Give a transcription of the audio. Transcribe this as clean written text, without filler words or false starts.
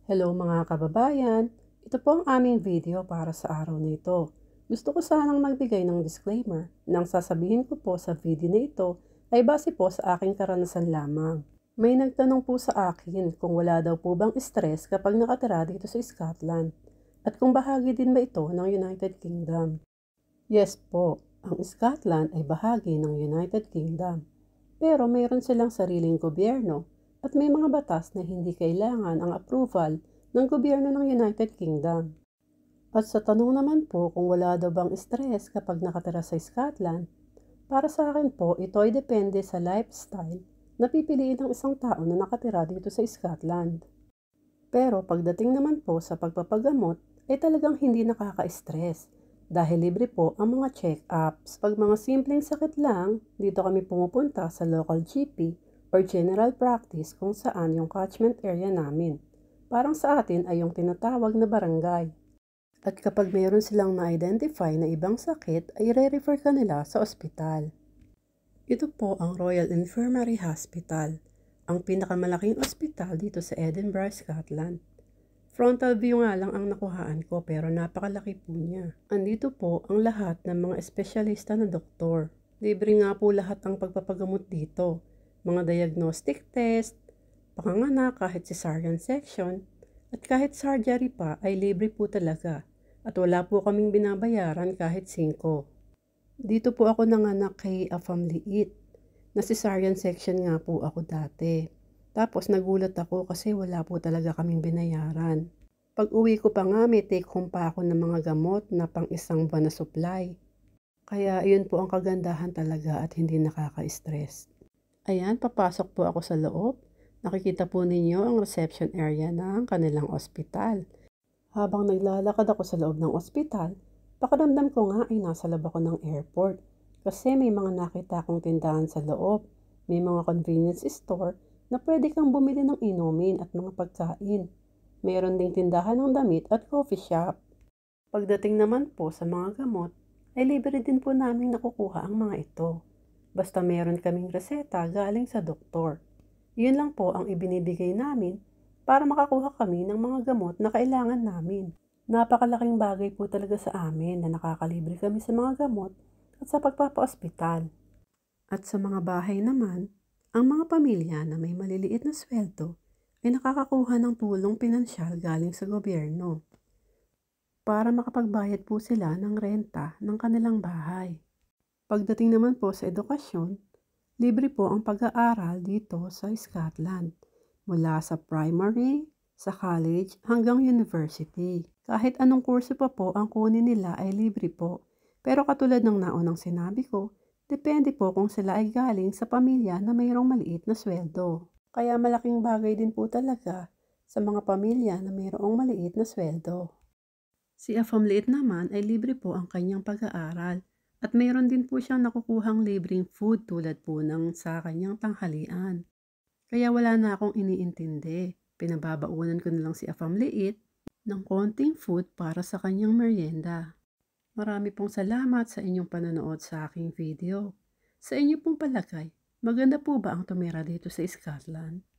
Hello mga kababayan, ito po ang aming video para sa araw na ito. Gusto ko sanang magbigay ng disclaimer nang sasabihin ko po sa video na ito ay base po sa aking karanasan lamang. May nagtanong po sa akin kung wala daw po bang stress kapag nakatira dito sa Scotland at kung bahagi din ba ito ng United Kingdom. Yes po, ang Scotland ay bahagi ng United Kingdom. Pero mayroon silang sariling gobyerno at may mga batas na hindi kailangan ang approval ng gobyerno ng United Kingdom. At sa tanong naman po kung wala daw bang stress kapag nakatira sa Scotland, para sa akin po ito ay depende sa lifestyle na pipiliin ng isang tao na nakatira dito sa Scotland. Pero pagdating naman po sa pagpapagamot ay talagang hindi nakaka-stress dahil libre po ang mga check-ups. Pag mga simpleng sakit lang, dito kami pumupunta sa local GP or general practice kung saan yung catchment area namin. Parang sa atin ay yung tinatawag na barangay. At kapag mayroon silang na-identify na ibang sakit ay re-refer ka nila sa ospital. Ito po ang Royal Infirmary Hospital, ang pinakamalaking ospital dito sa Edinburgh, Scotland. Frontal view nga lang ang nakuhaan ko pero napakalaki po niya. Andito po ang lahat ng mga espesyalista na doktor. Libre nga po lahat ang pagpapagamot dito. Mga diagnostic test, panganganak kahit cesarean section, at kahit surgery pa ay libre po talaga. At wala po kaming binabayaran kahit 5. Dito po ako nanganak kay Afam Liit. Na cesarean section nga po ako dati. Tapos nagulat ako kasi wala po talaga kaming binayaran. Pag uwi ko pa nga may take home pa ako ng mga gamot na pang isang buwan na supply. Kaya yun po ang kagandahan talaga at hindi nakaka-stress. Ayan, papasok po ako sa loob. Nakikita po ninyo ang reception area ng kanilang ospital. Habang naglalakad ako sa loob ng ospital, pakiramdam ko nga ay nasa loob ako ng airport. Kasi may mga nakita akong tindahan sa loob. May mga convenience store na pwede kang bumili ng inumin at mga pagkain. Mayroon ding tindahan ng damit at coffee shop. Pagdating naman po sa mga gamot, ay libre din po namin nakukuha ang mga ito. Basta meron kaming reseta galing sa doktor. Yun lang po ang ibinibigay namin para makakuha kami ng mga gamot na kailangan namin. Napakalaking bagay po talaga sa amin na nakakalibre kami sa mga gamot at sa pagpapa-ospital. At sa mga bahay naman, ang mga pamilya na may maliliit na sweldo ay nakakakuha ng tulong pinansyal galing sa gobyerno para makapagbayad po sila ng renta ng kanilang bahay. Pagdating naman po sa edukasyon, libre po ang pag-aaral dito sa Scotland, mula sa primary, sa college hanggang university. Kahit anong kurso pa po ang kunin nila ay libre po. Pero katulad ng naunang sinabi ko, depende po kung sila ay galing sa pamilya na mayroong maliit na sweldo. Kaya malaking bagay din po talaga sa mga pamilya na mayroong maliit na sweldo. Si Afamliit naman ay libre po ang kanyang pag-aaral at mayroon din po siyang nakukuhang libreng food tulad po ng sa kanyang tanghalian. Kaya wala na akong iniintindi. Pinababaunan ko na lang si Afamliit ng konting food para sa kanyang merienda. Marami pong salamat sa inyong panonood sa aking video. Sa inyo pong palagay, maganda po ba ang tumira dito sa Scotland?